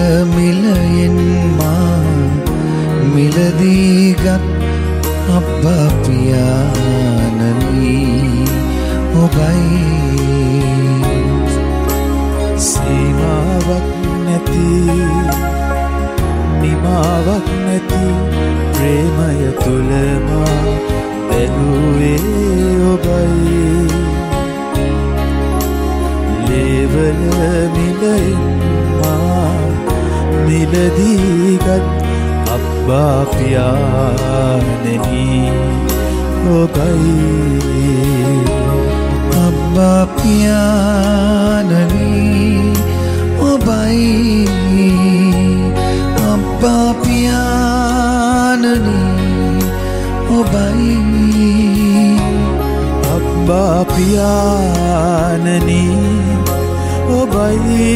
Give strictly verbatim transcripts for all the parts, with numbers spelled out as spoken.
මිලයෙන් මා මිලදීගත් අබ්බා පියාණනි ඔබයි. සීමාවක් නැති නිමාවක් නැති ප්‍රේමය තුල මා බැලුවේ ඔබයි. ලේවල මිලෙන් මා මිලදීගත් අබ්බා පියාණනි ඔබයි. අබ්බා පියාණනි ඔබයි. අබ්බා පියාණනි ඔබයි. අබ්බා පියාණනි ඔබයි.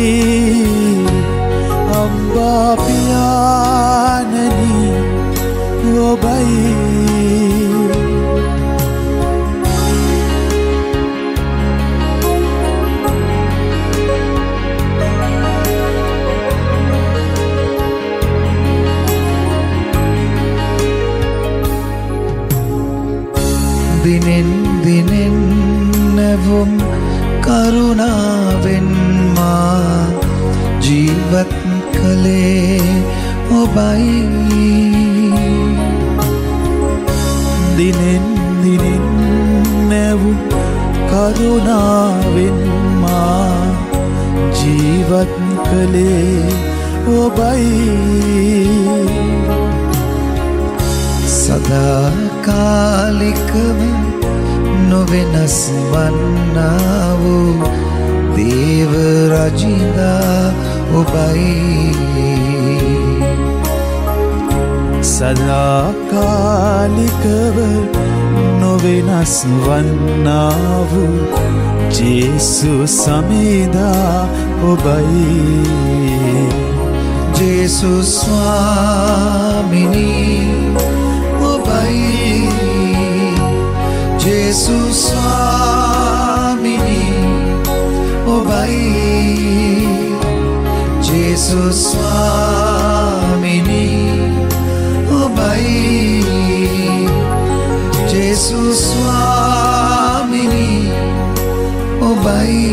අබ්බා පියාණනි ඔබයි. දිනෙන් දිනෙන් නැවුම් කරුණාවෙන් මා ජීවත් කළේ ඔබයි. දිනෙන් දිනෙන් නැවුම් කරුණාවෙන් මා ජීවත් කළේ ඔබයි. සදාකාලිකව නොවෙනස් වන්නා වූ දේව රජිඳා ඔබයි. සදාකාලිකව නොවෙනස් වන්නා වූ ජේසු සමීදා ඔබයි. ජේසු ස්වාමිනී ඔබයි. ජේසු ස්වාමිනී ඔබයි. ජේසු ස්වාමිනී ඔබයි. ජේසු ස්වාමිනී ඔබයි.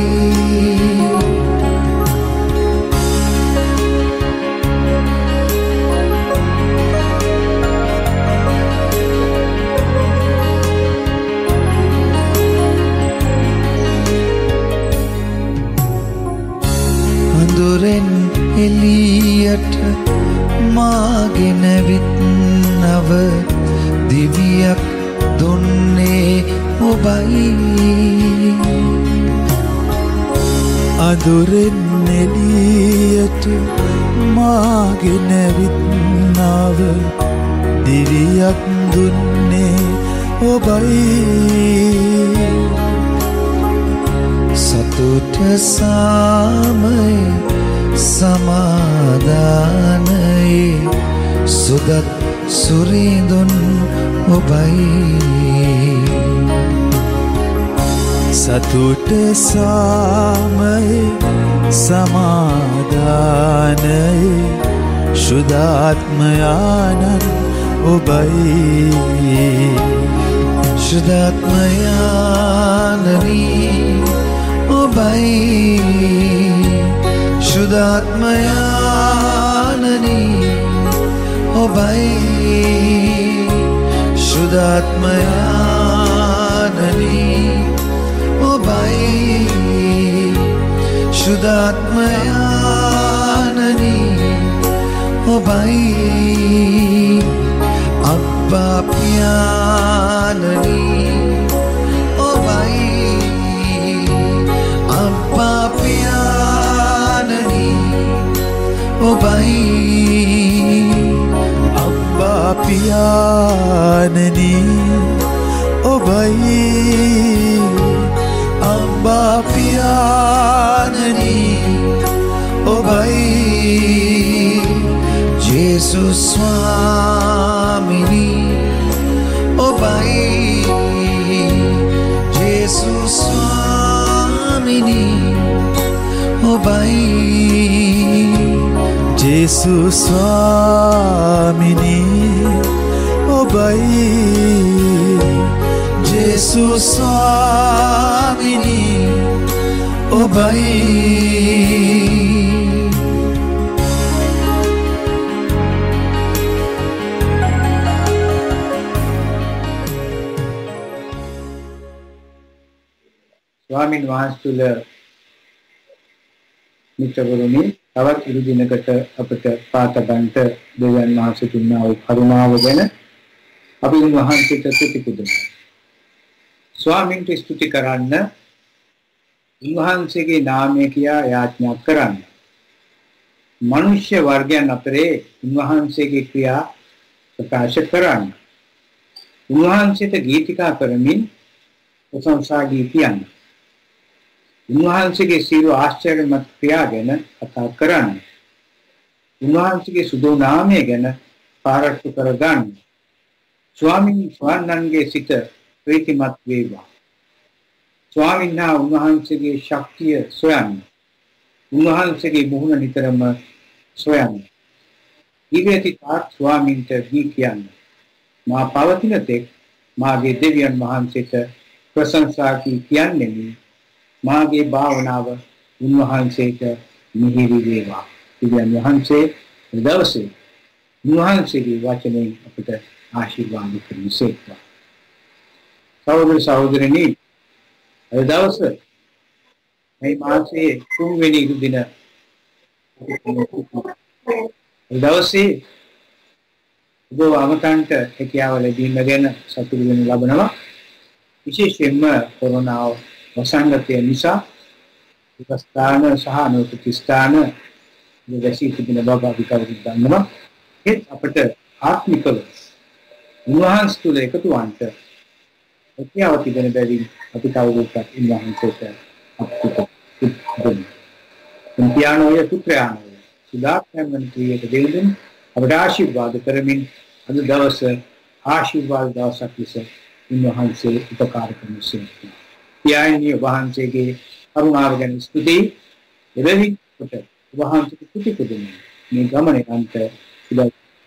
අඳුරෙන් එළියට මාගෙන විත් නව දිවියක් දුන්නේ ඔබයි. අඳුරෙන් එළියට මාගෙන විත් නව දිවියක් දුන්නේ ඔබයි. සතුට සාමය සමාදානයේ සුදත් සුරිඳුන් ඔබයි. සතුට සාමය සමාදානයේ ශුද්ධාත්මයානන් ඔබයි. ශුද්ධාත්මයානනි ඔබයි. ශුද්ධාත්මයානනි ඔබයි. ශුද්ධාත්මයානනි ඔබයි. ශුද්ධාත්මයානනි ඔබයි. අබ්බා පියාණනි ඔබයි. අබ්බා පියාණනි ඔබයි. අබ්බා පියාණනි ඔබයි. අබ්බා පියාණනි ඔබයි. ජේසු ස්වාමිනී ඔබයි. ජේසු ස්වාමිනී ඔබයි. ජේසු ස්වාමිනී ඔබයි ජේසු ස්වාමිනී ඔබයි ස්වාමීන් වහන්සේලා මිත්‍රවරුනි තවත් ඉරු දිනකට අපට පාතබන්ට දෙවියන් වහන්සේ දුන්නා වූ කරුණාව ගැන අපි උන්වහන්සේට ස්තුති පුදමු. ස්වාමීන්ට ස්තුති කරන්න උන්වහන්සේගේ නාමය කියා යාඥා කරන්න. මනුෂ්‍ය වර්ගයන් අතරේ උන්වහන්සේගේ ක්‍රියා ප්‍රකාශ කරන්න. උන්වහන්සේට ගීතිකා කරමින් ප්‍රශංසා ගී කියන්න. උන්වහන්සේගේ සියලු ආශ්චර්යමත් ක්‍රියා ගැන කතා කරන්න. උන්වහන්සේගේ සුදු නාමය ගැන පාරක්ෂු කරගන්න. ස්වාමීන් වහන්සේගේ සිත ප්‍රීතිමත් වේවා. ස්වාමීන් වහන්සේගේ ශක්තිය සොයන්න. උන්වහන්සේගේ මුහුණ නිතරම සොයන්න. ඊවේති තාත් ස්වාමීන්ට දී කියන්න. මා පවතින තෙක් මාගේ දෙවියන් වහන්සේට ප්‍රශංසා කියන්නේ මාගේ භාවනාව උන්වහන්සේට මිහිරි වේවා. දෙවියන් වහන්සේ දවසේ උන්වහන්සේගේ වචනේ අපට ආශිර්වාද කරනසේක්වා. සහෝදර සහෝදරනි අද දවසේ මේ මාසයේ තුන්වෙනි දින දවසේ ඔබ අමතන්ට හැකියාව ලැබීමගෙන සතුටු වෙන ලබනවා. විශේෂයෙන්ම කොරෝනා වසංගතය නිසා විස්ථාන සහ අනුපතිස්ථාන දෙවසී තිබෙන බව අපි කවුරුත් දන්නවා. ඒත් අපට ආත්මිකව උන්වහන්සේ තුළ එකතු වන්ට හැකියාව තිබෙන බැවින් අපි කවුරුත් උන්වහන්සේට අපිට දෙන්න. උන්තියානෝය පුත්‍රයානෝය සුදාත්මයන් ක්‍රියක දෙවියන් අපට ආශිර්වාද කරමින් අද දවස ආශිර්වාද දවසක් ලෙස උන්වහන්සේ උපකාර කරනසේක. යායනී වහන්සේගේ කරුණාව ගැන ස්තුතියි. එබැවින් කොට වහන්සේට ස්තුති පුදමු. මේ ගමනේ අන්ත සුදා.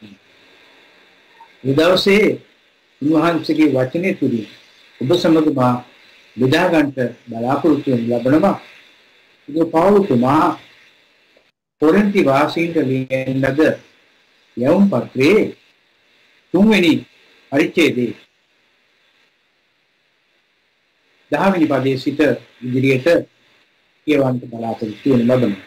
මේ දවසේ උන්වහන්සේගේ වචනේ තුලින් ඔබ සමග මා බෙදා ගන්නට බලාපොරොත්තු වෙන ලබනවා. ඒ පෞලතුමා කොරින්ති වාසීන්ට ලියන ලද යවුම් පත්‍රයේ තුන්වෙනි පරිච්ඡේදයේ දහවෙනි පදයේ සිට ඉදිරියට කියවන්න බලාපොරොත්තු වෙන ලබනවා.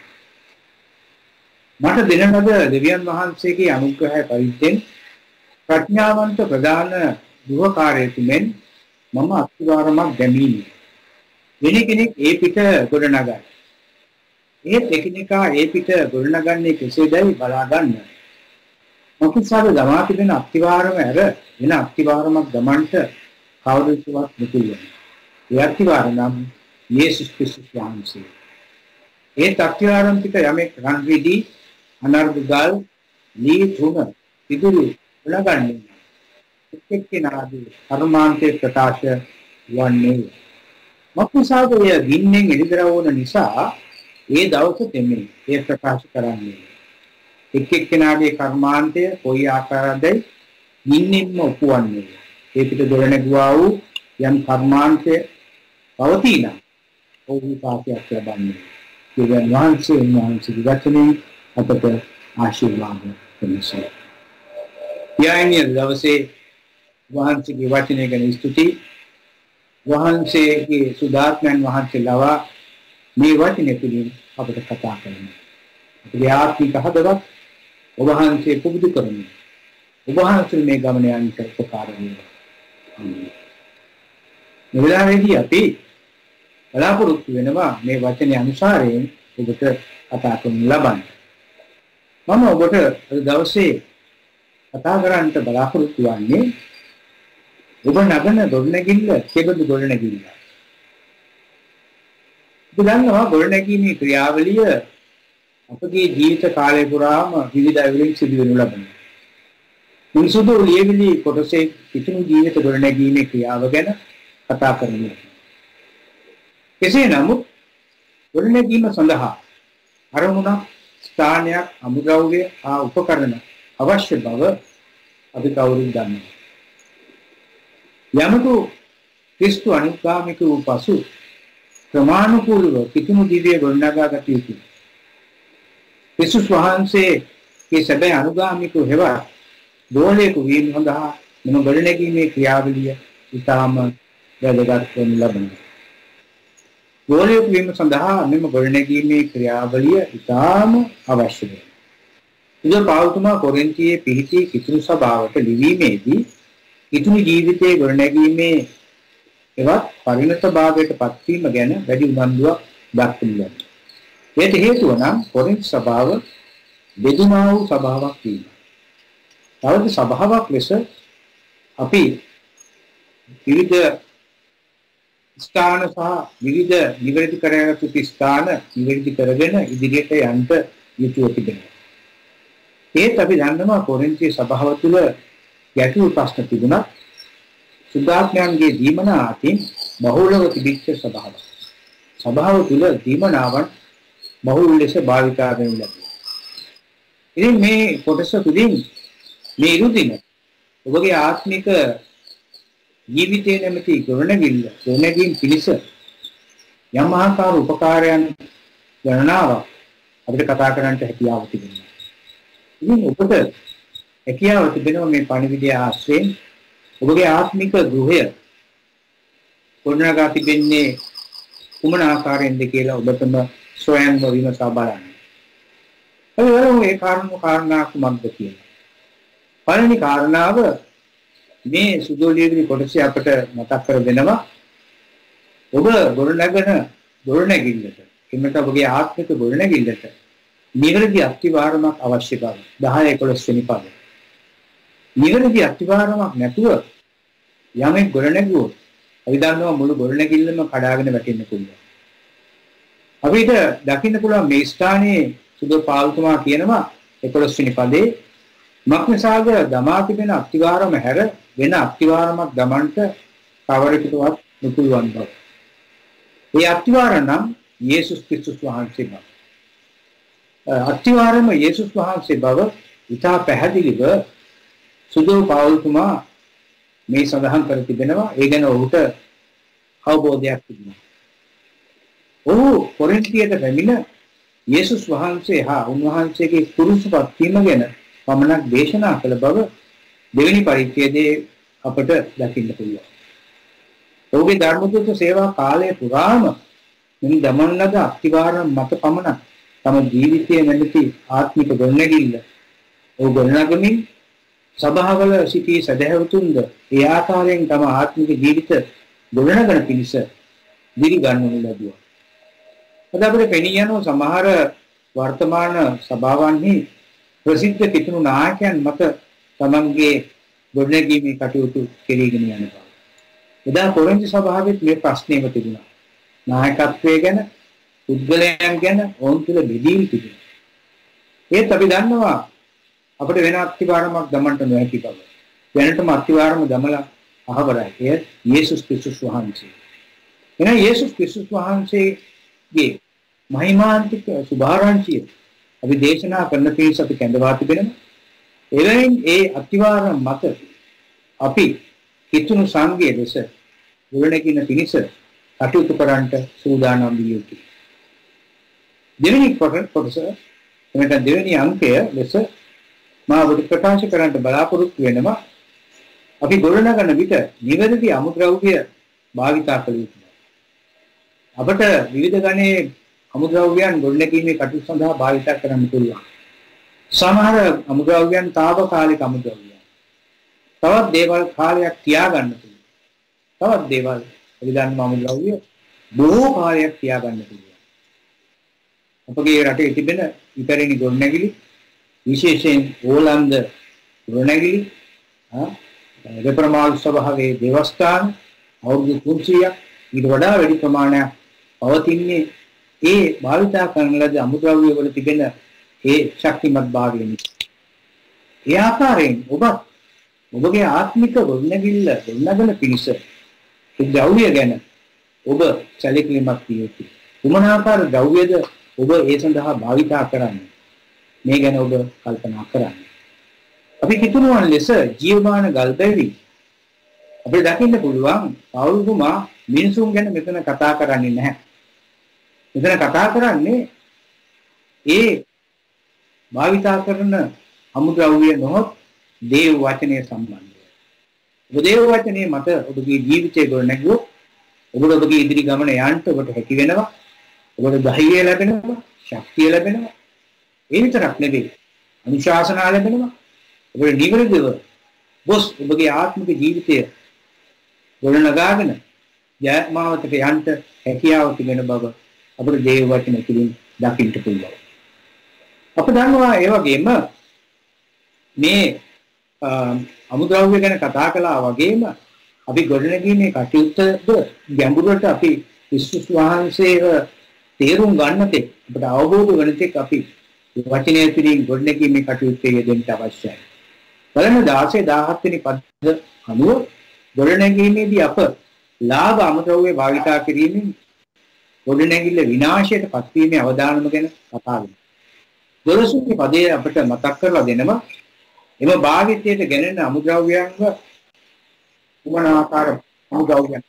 මට දෙන ලද දෙවියන් වහන්සේගේ අනුග්‍රහය පරිද්දෙන් ප්‍රඥාවන්ත ප්‍රදාන දුහකාරයෙකු මෙන් මම අත්වාරමක් දැමීමි. වෙන කෙනෙක් ඒ පිට ගොඩනගයි. ඒත් එකිනෙකා ඒ පිට ගොඩනගන්නේ කෙසේදයි බලා ගන්න. මොකක්සාර දමා තිබෙන අත්වාරම ඇර වෙන අත්වාරමක් ගමන්ට කවුරුත්වත් මුතුයි. ඒ අත්වාරම නම් යේසුස් ක්‍රිස්තුස් වහන්සේ. ඒ අත්වාරම පිට යමෙක් රන් රිදී අනර්ගල් ලී තුන පිටුරු ගොඩනගන්නේ එක්කෙනාගේ කර්මාන්තයේ ප්‍රකාශ වන්නේ. මක්නිසාදය ගින්නෙන් එළිදර වුණ නිසා ඒ දවස තෙමේ ඒ ප්‍රකාශ කරන්නේ. එක් එක්කෙනාගේ කර්මාන්තය කොයි ආකාරයකදයි ගින්නෙන්ම උපුවන්නේ. ඒ පිට දොර නැගුවා වූ යම් කර්මාන්තය පවතින ඔහු පාපයක් ලබන්නේ. දෙවියන් වහන්සේ වහන්සේගේ වචනේ අපට ආශිර්වාද කරනවා. යායනී දවසේ වහන්සේගේ වචනය ගැන ස්තුතියි. වහන්සේගේ සුදාත්මයන් වහන්සේ ලවා මේ වචනය තුළින් අපට කතා කරනවා. අපේ ආත්මික හදවත් ඔබ වහන්සේ පුබුදු කරමු. ඔබ වහන්සේ මේ ගමන යන්නට උපකාර වේවා. මේ වෙලාවේදී අපි බලාපොරොත්තු වෙනවා මේ වචනේ අනුසාරයෙන් ඔබට කතා කරන්න ලබන්න. මම ඔබට අද දවසේ කතා කරන්නට බලාපොරොත්තු වන්නේ ඔබ නගන ගොඩනැගිල්ල කෙබඳු ගොඩනැගිල්ල. ඔබ දන්නවා ගොඩනැගීමේ ක්‍රියාවලිය අපගේ ජීවිත කාලය පුරාම විවිධ අයුරින් සිදු වෙනු ලබනවා. මුසුදු ලියවිලි කොටසේ කිතුණු ජීවිත ගොඩනැගීමේ ක්‍රියාව ගැන කතා කරනවා. කෙසේ නමුත් ගොඩනැගීම සඳහා අරමුණක් ස්ථානයක් අමුද්‍රව්‍ය ආ උපකරණ අවශ්‍ය බව අපි කවුරුත් දන්නවා. යමතු ක්‍රිස්තු අනුගාමික වූ පසු ක්‍රමානුකූලව කිතුණු දිවිය ගොඩනගාගත යුතුයි. ක්‍රිස්තුස් වහන්සේගේ සැබෑ අනුගාමිකව හෙවත් දෝලේක වීම සඳහා මෙම ගොඩනැගීමේ ක්‍රියාවලිය ඉතාම වැදගත් වනු ලබනවා. දෝලේක වීම සඳහා මෙම ගොඩනැගීමේ ක්‍රියාවලිය ඉතාම අවශ්‍යයි. ඉතින් පාවුතුමා කොරින්තියේ පිහිටි කිතුණු සභාවට ලිවීමේදී කිතුණු ජීවිතයේ ගොඩනැගීමේ එවත් පරිණත භාවයට පත්වීම ගැන වැඩි උනන්දුවක් දක්වනවා. ඒට හේතුව නම් කොරින්ත සභාව බෙදුනා වූ සභාවක් වීම. තවද සභාවක් ලෙස අපි විවිධ ස්ථාන සහ විවිධ නිවැරදි කරගත් ස්ථාන නිවැරදි කරගෙන ඉදිරියට යන්න යුතුව තිබෙනවා. ඒත් අපි දන්නවා කොරින්ති සභාව තුළ ගැටළු ප්‍රශ්න තිබුණා. සුද්ධාත්මයන්ගේ දීමනා අතින් බහුලව තිබිච්ච සභාවක්. සභාව තුළ දීමනාවන් බහුල ලෙස භාවිතා වෙනු ලැබුවා. ඉතින් මේ කොටස තුලින් මේ ඉරුදින ඔබගේ ආත්මික ජීවිතයේ නැමැති ගොඩනැගිල්ල ගොඩනැගීම් පිණිස යම් ආකාර උපකාරයන් ගණනාවක් අපිට කතා කරන්නට හැකියාව තිබෙනවා. ඉතින් ඔබට හැකියාව තිබෙනවා මේ පණිවිඩය ආශ්‍රයෙන් ඔබගේ ආත්මික ගෘහය ගොඩනගා තිබෙන්නේ කුමන ආකාරයෙන්ද කියලා ඔබටම ස්වයංව විමසා බලන්න. අපි බලමු ඒ කාරණා කාරණා කුමක්ද කියලා. පළවෙනි කාරණාව මේ සුදෝලියේදී කොටසේ අපට මතක් කර දෙනවා ඔබ ගොඩනගන ගොඩනැගිල්ලට එන්නත ඔබගේ ආත්මික ගොඩනැගිල්ලට නිවැරදි අත්විවරණයක් අවශ්‍ය බව දහ එකොළොස් වෙනි පද. නිවැරදි අත්විවරණයක් නැතුව යමෙක් ගොඩනැගුවොත් අපි දන්නවා මුළු ගොඩනැගිල්ලම කඩාගෙන වැටෙන්න පුළුවන්. අපිට දකින්න පුළුවන් මේ ස්ථානයේ සුදෝ පාල්තුමා කියනවා එකොළොස් වෙනි පදේ මක්නිසාද දමා තිබෙන අත්විවරම හැර වෙන අත්විවරමක් දමන්නට කවරෙකුටවත් නොපුළුවන් බව. ඒ අත්විවරණ නම් යේසුස් ක්‍රිස්තුස් වහන්සේ බව. අත්විවරම යේසුස් වහන්සේ බව ඉතා පැහැදිලිව සුදෝ පාල්තුමා මේ සඳහන් කර තිබෙනවා. ඒ ගැන ඔහුට අවබෝධයක් තිබුණා. ඔහු කොරින්තියට පැමිණ යේසුස් වහන්සේ හා උන්වහන්සේගේ කුරුසපත් වීම ගැන පමණක් දේශනා කළ බව දෙවෙනි පරිච්ඡේදයේ අපට දකින්න පුළුවන්. ඔහුගේ ධර්මදූත සේවා කාලය පුරාම මෙන් දමන ලද අත්විවරණ මත පමණක් තම ජීවිතයේ නැති ආත්මික ගොඩනැගිල්ල ඔහු ගොඩනගමින් සභාවල සිටි සදහැවතුන්ද ඒ ආකාරයෙන් තම ආත්මික ජීවිත ගොඩනගන පිණිස දිරි ගන්නු ලැබුවා. අද අපිට පෙනී යන සමහර වර්තමාන සභාවන්හි ප්‍රසිද්ධ කිතුණු නායකයන් මත තමන්ගේ ගොඩනැගීමේ කටයුතු කෙරීගෙන යන බව. එදා කොරින්ති සභාවෙත් මේ ප්‍රශ්නේම තිබුණා. නායකත්වය ගැන, පුද්ගලයන් ගැන ඔවුන් තුළ බෙදීම් තිබුණා. ඒත් අපි දන්නවා අපිට වෙන අත්විවරමක් දමන්නට නොහැකි බව. වෙනටම අත්විවරම දමලා අහවරයි. එය යේසුස් ක්‍රිස්තුස් වහන්සේ. එන යේසුස් ක්‍රිස්තුස් වහන්සේගේ මහිමාන්තික සුභාරංචිය අපි දේශනා කරන පිරිස අපි කැඳවා තිබෙනවා. එවෙන් ඒ අත්විවරම මත අපි කිතුණු සංඝයේ ලෙස ගොඩනැගින පිණිස කටයුතු කරන්නට සූදානම් විය යුතුයි. දෙවෙනි කොටස එමෙන්න දෙවෙනි අංකය ලෙස මා ඔබට ප්‍රකාශ කරන්න බලාපොරොත්තු වෙනවා අපි ගොඩනගන විට නිවැරදි අමුද්‍රව්‍ය භාවිතා කළ යුතුයි. අපට විවිධ ගණයේ අමුද්‍රව්‍යයන් ගොඩනැගීමේ කටයුතු සඳහා භාවිතා කරන්න පුළුවන්. සමහර අමුද්‍රව්‍යයන් తాවකාලික අමුද්‍රව්‍යයන්. තවත් දේවල් කාලයක් තියාගන්න පුළුවන්. තවත් දේවල් විදන් අමුද්‍රව්‍ය බොහෝ කාලයක් තියාගන්න පුළුවන්. අපගේ රටේ තිබෙන ඉපැරණි ගොඩනැගිලි විශේෂයෙන් ඕලන්ද ගොඩනැගිලි රෙපරමාල් සභාවේ දේවස්ථාන අවුරුදු තුන්සියයක් ඊට වඩා වැඩි ප්‍රමාණයක් පවතින්නේ ඒ භාවිතා කරන ලද අමුද්‍රව්‍ය වල තිබෙන ඒ ශක්තිමත් භාවය නිසා. ඒ ආකාරයෙන් ඔබ ඔබගේ ආත්මික ගොඩනැගිල්ල ගොඩනගන පිණිස ඒ ද්‍රව්‍ය ගැන ඔබ සැලකිලිමත් විය යුතුයි. කුමන ආකාර ද්‍රව්‍යද ඔබ ඒ සඳහා භාවිතා කරන්නේ? මේ ගැන ඔබ කල්පනා කරන්න. අපි කිතුණුවන් ලෙස ජීවමාන ගල්බැවි අපිට දකින්න පුළුවන් පෞල්ගුමා මිනිසුන් ගැන මෙතන කතා කරන්නේ නැහැ. මෙතන කතා කරන්නේ ඒ භාවිතා කරන අමුද්‍රව්‍ය නොහොත් දේව වචනය සම්බන්ධව. ඔබ දේව වචනේ මත ඔබගේ ජීවිතය ගොඩනැගුවොත් ඔබට ඔබගේ ඉදිරි ගමන යන්න ඔබට හැකි වෙනවා. ඔබට ධෛර්යය ලැබෙනවා, ශක්තිය ලැබෙනවා. ඒ විතරක් නෙවෙයි අනුශාසනා ලැබෙනවා. ඔබට නිවැරදිව බොස් ඔබගේ ආත්මික ජීවිතය ගොඩනගාගෙන ජයමාවතට යන්න හැකියාව තිබෙන බව අපේ දේව වචන තුළින් දකින්න පුළුවන්. අප දන්නවා ඒ වගේම මේ අමුද්‍රව්‍ය ගැන කතා කළා වගේම අපි ගොඩනැගීමේ කටයුත්තද ගැඹුරට අපි ක්‍රිස්තුස් වහන්සේව තේරුම් ගන්න තෙක් අපට අවබෝධ වෙන තෙක් අපි වචනය තුළින් ගොඩනැගීමේ කටයුත්තේ යෙදෙන්න අවශ්‍යයි. බලන්න දාසය දහහත් වෙනි පද අනුව ගොඩනැගීමේදී අප ලාභ අමුද්‍රව්‍ය භාවිතා කිරීමෙන් ගොඩනැගිල්ල විනාශයට පත්වීමේ අවදානම ගැන කතා කරනවා. දොළොස් වෙනි පදයේ අපට මතක් කරලා දෙනවා එම භාවිතයට ගැනෙන අමුද්‍රව්‍යයන්ව කුමන ආකාර අමුද්‍රව්‍යයන්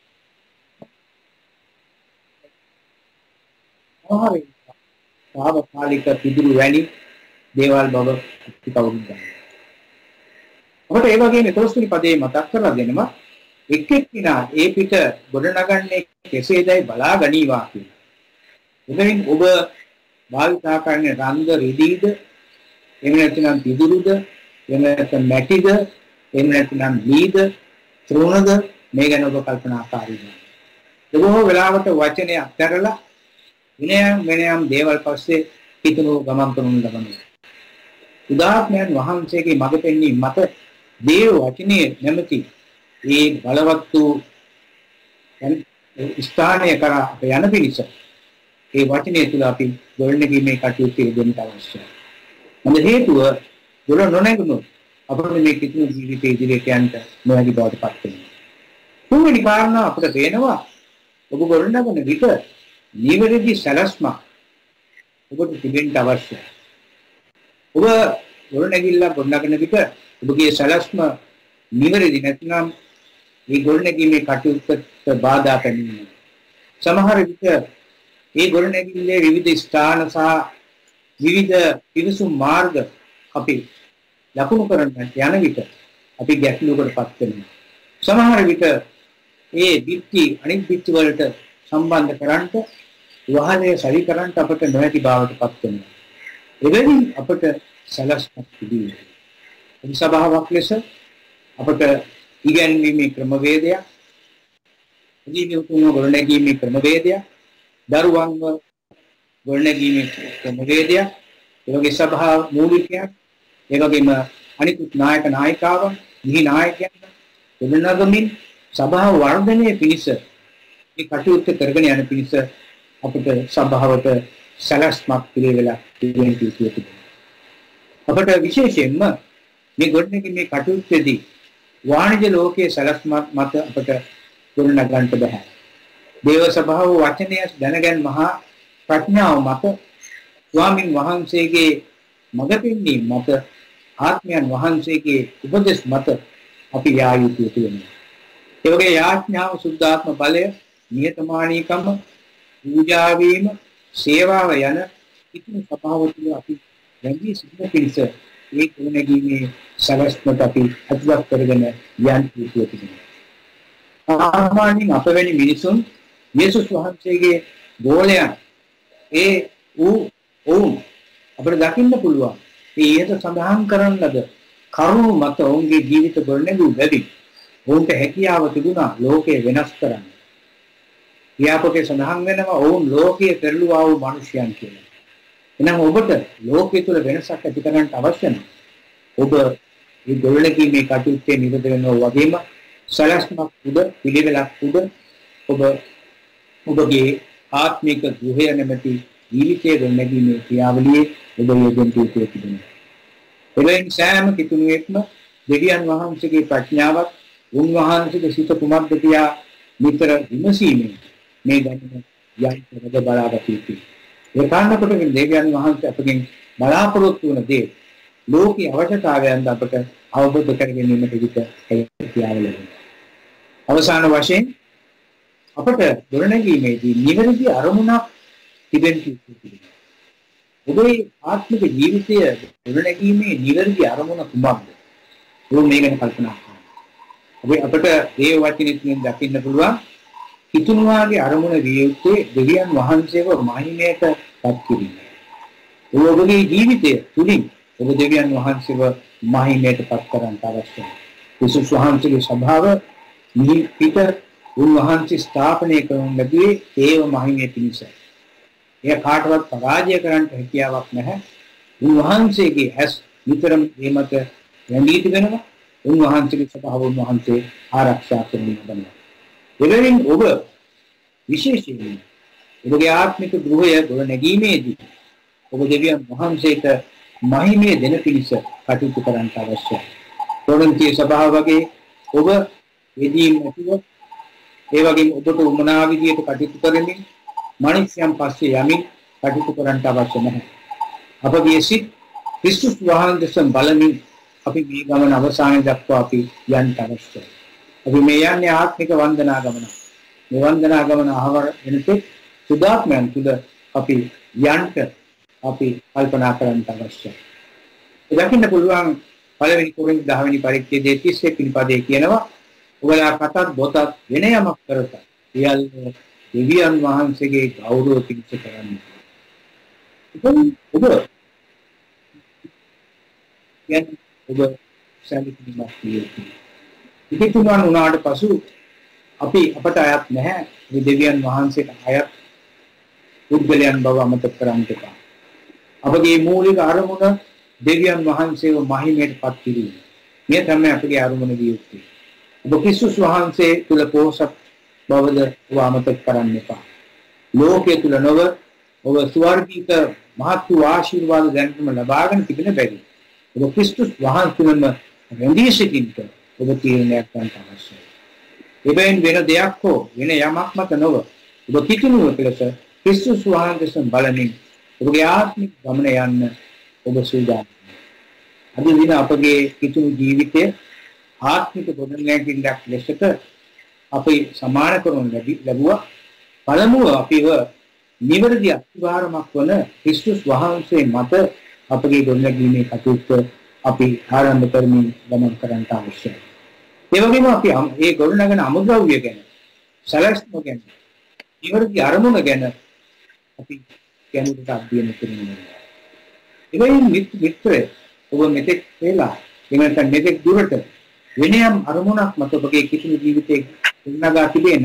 ආහාරය තාවකාලික පිදුරු වැනි දේවල් බව අපි කවුරුත් දන්නවා. අපට ඒ වගේම දොළොස් වෙනි පදයේ මතක් කරලා දෙනවා එක් එක්කිනා ඒ පිට ගොඩනගන්නේ කෙසේදයි බලා ගනීවා කියලා. එබැවින් ඔබ භාවිතා කරන රන්ද රිදීද එහෙම නැත්නම් පිදුරුද එහෙම නැත්නම් මැටිද එහෙම නැත්නම් ලීද ත්‍රුණද මේ ගැන ඔබ කල්පනාකාරී වෙන්න. බොහෝ වෙලාවට වචනේ අත්හැරලා විනයම් වෙනයම් දේවල් පස්සේ හිතනෝ ගමන් කරන ලබනවා. උදාත්මයන් වහන්සේගේ මඟ පෙන්වීම මත දේව වචනේ නැමැති ඒ බලවත් වූ ස්ථානය කරා යන පිණිස ඒ වචනේ තුල අපි ගොඩනැගීමේ කටයුතු දෙන්න අවශ්‍යයි. මොකද හේතුව දුර නොනැගුණොත් අපේ මේ කිතුණු ජීවිතයේ ඉදිරියට යන්න නොහැකි බවට පත් වෙනවා. තුන්වෙනි කාරණා අපිට පේනවා ඔබ ගොඩනගන විට නිවැරදි සැලැස්මක් ඔබට තිබෙන්න අවශ්‍යයි. ඔබ ගොඩනැගිල්ල ගොඩනගන විට ඔබගේ සැලැස්ම නිවැරදි නැත්නම් මේ ගොඩනැගීමේ කටයුත්තට බාධා පැමිණෙනවා. සමහර විට මේ ගොඩනැගිල්ලේ විවිධ ස්ථාන සහ විවිධ පිවිසුම් මාර්ග අපි ලකුණු කරන්නට යන විට අපි ගැටලුවකටපත් වෙනවා. සමහර විට මේ බිත්ති අනිත් බිත්ති වලට සම්බන්ධ කරන්ට වහලේ සරි කරන්ට අපට නොහැකි බවටපත් වෙනවා. එබැවින් අපට සලස්මක් තිබෙනවා. මේ සභාවක් ලෙස අපට ඉගැන්වීමේ ක්‍රමවේදය, ජීවිතුන්ව ගොඩනැගීමේ ක්‍රමවේදය, දරුවන්ව ගොඩනැගීමේ ක්‍රමවේදය, ඒ වගේ සභා මූලිකයන්, ඒ වගේම අනිකුත් නායක නායිකාවන්, නිහි නායකයන් ගොඩනගමින් සභාව වර්ධනයේ පිණිස මේ කටයුත්ත කරගෙන යන පිණිස අපට සභාවට සලස්මක් පිළිවෙලා දෙන්න යුතුයි. අපට විශේෂයෙන්ම මේ ගොඩනැගීමේ කටයුත්තේදී වාණිජ ලෝකයේ සලස්මක් මත අපට ගොඩනගන්නට බෑ. දේව සභාව වචනය දැනගැන් මහා ප්‍රඥාව මත ස්වාමින් වහන්සේගේ මඟ පෙන්වීම මත ආත්මයන් වහන්සේගේ උපදෙස් මත අපි යා යුතුයි වෙනවා. ඒ වගේ යාඥාව සුද්ධාත්ම බලය නිහතමානීකම පූජා වීම සේවාව යන ඉතිරි සභාව තුළ අපි රැඳී සිටින පිණිස ඒ ගොඩනැගීමේ සලස්මට අපි අත්වත් කරගෙන යන්න යුතුයි. සාමාන්‍යයෙන් අප වැනි මිනිසුන් යේසුස් වහන්සේගේ ගෝලයන් ඒ වූ ඔවුන් අපිට දකින්න පුළුවන් මේ ඊට සඳහන් කරන ලද කරුණු මත ඔවුන්ගේ ජීවිත ගොඩනැගූ බැවින් ඔවුන්ට හැකියාව තිබුණා ලෝකය වෙනස් කරන්න. ව්‍යාපකේ සඳහන් වෙනවා ඔවුන් ලෝකයේ පෙරළුවා වූ මිනිසයන් කියලා. එහෙනම් ඔබට ලෝකයේ තුල වෙනසක් ඇති කරන්න අවශ්‍ය නැහැ. ඔබ මේ ගොඩනැගීමේ කටයුත්තේ නිරත වෙනවා වගේම සලස්මක් උද පිළිවෙලක් උද ඔබ ඔබගේ ආත්මික ගෘහය නැමැති ජීවිතයේ ගොඩනැගීමේ ක්‍රියාවලියේ ඔබ යෙදෙන්න යුතුයි තිබෙනවා. එබැවින් සෑම කිතුණුවෙක්ම දෙවියන් වහන්සේගේ ප්‍රඥාවත් උන්වහන්සේගේ සිත කුමක්ද කියා නිතර විමසීමෙන් මේ ගණන යයිතරද බලාගත යුතුයි. ඒ කාරණා කොට දෙවියන් වහන්සේ අපගෙන් බලාපොරොත්තු වන දේ ලෝකීය අවශ්‍යතාවයන් අපට අවබෝධ කර ගැනීමට විදිහට හැකියාව ලැබෙනවා. අවසාන වශයෙන් අපට ගොඩනැගීමේදී නිවැරදි අරමුණක් තිබෙන්න ඕනේ. ඔබේ ආත්මික ජීවිතය ගොඩනැගීමේ නිවැරදි අරමුණ කුමක්ද? ඔබ මේ ගැන කල්පනා කරන්න. ඔබ අපට ඒ වචනෙකින් දකින්න පුළුවන් හිතුණාගේ අරමුණ විය යුත්තේ දෙවියන් වහන්සේව මහිමයට පත් කිරීම. ඔබගේ ජීවිතය තුලින් ඔබ දෙවියන් වහන්සේව මහිමයට පත් කරන්න අවශ්‍යයි. යේසුස් වහන්සේගේ ස්වභාව නිහි පිට උන්වහන්සේ ස්ථාපනය කරන ලැබුවේ ඒව මහිමයේ පිණිසයි. එය කාටවත් පරාජය කරන්න හැකියාවක් නැහැ. උන්වහන්සේගේ ඇස් විතරම මේ මත රැඳී තිබෙනවා. උන්වහන්සේගේ ස්වභාව උන්වහන්සේ ආරක්ෂා කරමින් ඉන්නවා. එබැවින් ඔබ විශේෂයෙන් ඔබගේ ආත්මික ගෘහය ගොඩ නැගීමේදී ඔබ දෙවියන් වහන්සේට මහිමය දෙන පිණිස කටයුතු කරන්න අවශ්‍යයි. කොරින්තිය සභාව වගේ ඔබ යෙදීම් නැතිව ඒ වගේම ඔබට උමනා විදියට කටයුතු කරමින් මනුෂ්‍යයන් පස්සේ යමින් කටයුතු කරන්න අවශ්‍ය නැහැ. අපගේ සිත් ක්‍රිස්තුස් වහන්සේ බලමින් අපි මේ ගමන අවසානයේ දක්වා අපි යන්න අවශ්‍යයි. අපි මේ යන්නේ ආත්මික වන්දනා ගමන. මේ වන්දනා ගමන ආවර වෙනතෙක් සුදාත්මයන් තුල අපි යන්න අපි කල්පනා කරන්න අවශ්‍යයි. දකින්න පුළුවන් පළවෙනි කොරින්ත දහ වෙනි පරිච්ඡේදයේ තිස් එක් වෙනි පදයේ කියනවා ඔබලා කතත් බොතත් වෙන යමක් කරත. සියල්ල දෙවියන් වහන්සේගේ ගෞරව පිණිස කරන්නේ. ඉතින් ඔබ කියන්නේ ඔබ සැලකිලිමත් විය. ඉතිතුමන් උනාට පසු අපි අපට අයත් නැහැ මේ දෙවියන් වහන්සේට අයත් පුද්ගලයන් බව අමතක කරන්න එපා. අපගේ මූලික අරමුණ දෙවියන් වහන්සේව මහිමයට පත් කිරීම. මේ තමයි අපගේ අරමුණ විය යුත්තේ. ඔබ ක්‍රිස්තුස් වහන්සේ තුල පෝසත් බවද ඔබ අමතක කරන්න එපා. ලෝකයේ තුල නොව ඔබ ස්වර්ගීය මහත් වූ ආශිර්වාද දැනටම ලබාගෙන තිබෙන බැරි. ඔබ ක්‍රිස්තුස් වහන්සේ තුලම රැඳී සිටින්න ඔබ තීරණයක් ගන්න අවශ්‍යයි. එබැවින් වෙන දෙයක් හෝ වෙන යමක් මත නොව ඔබ කිතුණුව ලෙස ක්‍රිස්තුස් වහන්සේ බලමින් ඔබගේ ආත්මික ගමන යන්න ඔබ සූදානම්. අද දින අපගේ කිතුණු ජීවිතයේ ආත්මික ගොඩනැගිල්ලක් ලෙසට අපි සමාන කරනු ලැබුවා. පළමුව අපිව නිවැරදි අත්වාරමක් වන ක්‍රිස්තුස් වහන්සේ මත අපගේ ගොඩනැගීමේ කටයුත්ත අපි ආරම්භ කරමින් ගමන් කරන්න අවශ්‍යයි. ඒ වගේම අපි මේ ගොඩනගන අමුද්‍රව්‍ය ගැන, සැලැස්ම ගැන, නිවැරදි අරමුණ ගැන අපි ගැඹුරට අධ්‍යයනය කරනවා. එබැවින් මිත්‍රය ඔබ මෙතෙක් වෙලා එමෙතන මෙතෙක් දුරට වෙනයම් අරමුණක් මත ඔබගේ කිසිදු ජීවිතයක ගොඩනගා තිබෙන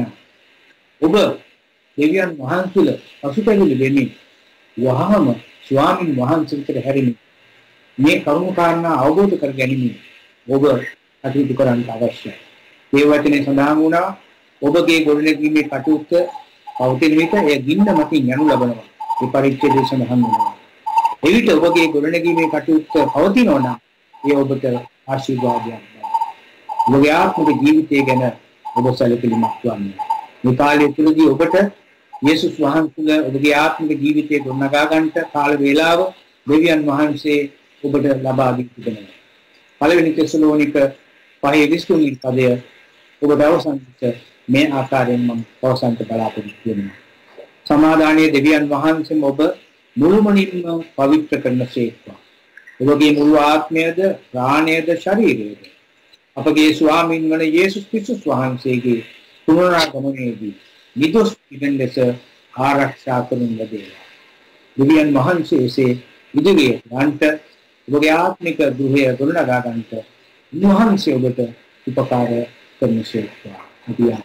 ඔබ දෙවියන් වහන්සේල පසුතැවිලි වෙමින් වහාම ස්වාමින් වහන්සේට හැරෙමින් මේ කරුණු කාරණා අවබෝධ කර ගැනීම ඔබ කටයුතු කරන්න අවශ්‍යයි. මේ වචනේ සඳහන් වුණා ඔබගේ ගොඩනැගීමේ කටයුත්ත පවතින විට එය ගින්න මතින් යනු ලබනවා. මේ පරිච්ඡේදයේ සඳහන් වෙනවා. එවිට ඔබගේ ගොඩනැගීමේ කටයුත්ත පවතිනවා නම් ඒ ඔබට ආශිර්වාදයක්. ඔබගේ ආත්මික ජීවිතය ගැන ඔබ සැලකිලිමත් වන්න. මේ කාලය තුළදී ඔබට යේසුස් වහන්සේ ඔබගේ ආත්මික ජීවිතය ගොඩනගා ගන්නට කාල වේලාව දෙවියන් වහන්සේ ඔබට ලබා දී තිබෙනවා. පළවෙනි තෙසලෝනික පහේ විස්තුනි පදය ඔබට අවසන්ට මේ ආකාරයෙන් මම අවසන්ට බලාපොරොත්තු වෙනවා. සමාදානයේ දෙවියන් වහන්සේම ඔබ මුළුමනින්ම පවිත්‍ර කරනසේක්වා. ඔබගේ මුළු ආත්මයද, ප්‍රාණයද, ශරීරයද අපගේ ස්වාමීන් වන යේසුස් ක්‍රිස්තුස් වහන්සේගේ පුනරාගමනයේදී නිදොස් පිටෙන් ලෙස ආරක්ෂා කරනු ලැබේවා. දෙවියන් වහන්සේසේ ඉදිරියේ ගන්නට ඔබගේ ආත්මික ගෘහය ගොඩනගා ගන්නට උන්වහන්සේ ඔබට උපකාර කරනසේක්වා. අපි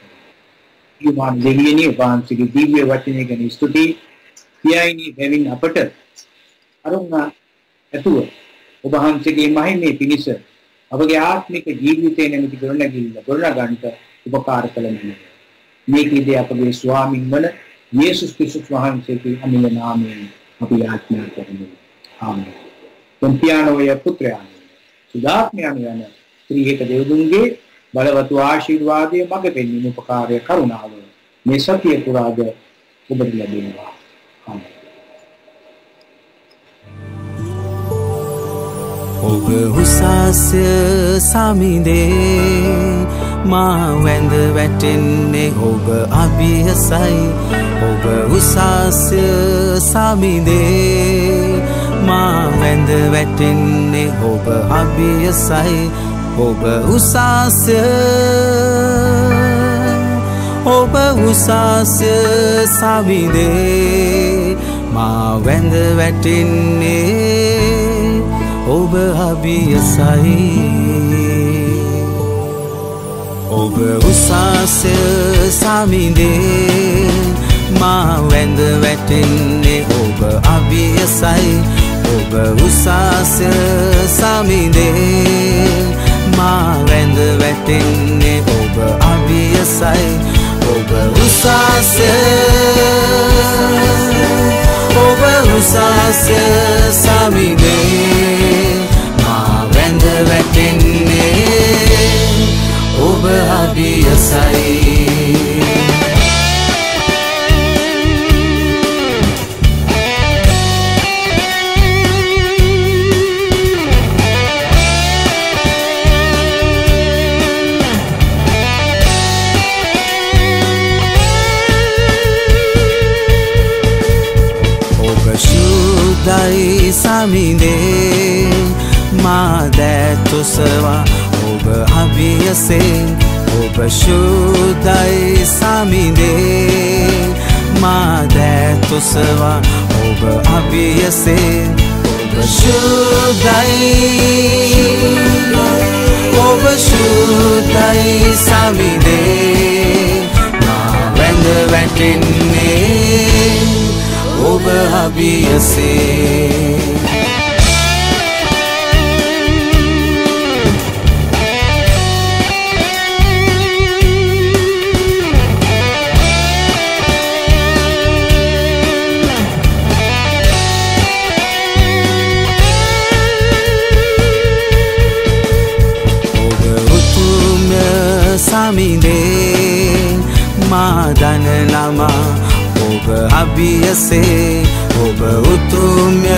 යුමාන් දෙවියනි වහන්සේගේ දිව්‍ය වචනය ගැන ස්තුතියි. පියයිනි දෙවියන් අපට අරුණා ඇතුව ඔබ වහන්සේගේ මහිමේ පිණිස අපගේ ආත්මික ජීවිතේ නැමැති ගොඩනැගිල්ල ගොඩනගා ගන්නට උපකාර කළේ. මේකේදී අපගේ ස්වාමින් වන යේසුස් ක්‍රිස්තුස් වහන්සේගේ අමිල නාමයෙන් අපි යාඥා කරමු. ආමේන්. තුන්පියානෝය පුත්‍රයාණන් සුදාත්මයන් යන ත්‍රිහෙක දෙවිඳුන්ගේ බලවත් ආශිර්වාදයේ මඟ පෙන්වීම උපකාරය කරුණාව මේ සතිය පුරාද ඔබට ලැබෙනවා. ආමේන්. ඔබ උසස්ය සමිඳේ මා වැඳ වැටෙන්නේ ඔබ අභියසයි ඔබ උසස්ය සමිඳේ මා වැඳ වැටෙන්නේ ඔබ අභියසයි ඔබ උසස්ය ඔබ උසස්ය සමිඳේ මා වැඳ වැටෙන්නේ ඔබ අභියසයි ඔබ උසස්ය සමිඳේ මා වැඳ වැටෙන්නේ ඔබ අභියසයි ඔබ උසස්ය සමිඳේ මා වැඳ වැටෙන්නේ ඔබ අභියසයි ඔබ උසස්ය ඔබ උසස්ය සමිඳේ මා වැඳ වැටෙන්නේ ඔබ අභියසයි Dai saminde ma detoswa ඔබ අභියසෙන් ඔබ සුදයි සමිඳේ මා detoswa ඔබ අභියසෙන් ඔබ සුදයි ඔබ සුදයි සමිඳේ මා වැඳ වැටෙන්නේ ඔබ අභියසෙන් සමිඳේ මා දන නමා ඔබ අභියසේ ඔබ උතුම්ය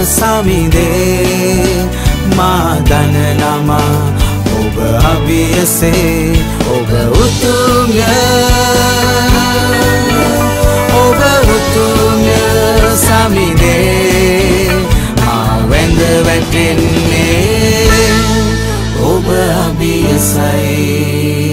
සමිඳේ මා දන නමා ඔබ අභියසේ ඔබ උතුම්ය ඔබ උතුම්ය සමිඳේ මා වැඳ වැටෙන්නේ ඔබ අභියසයි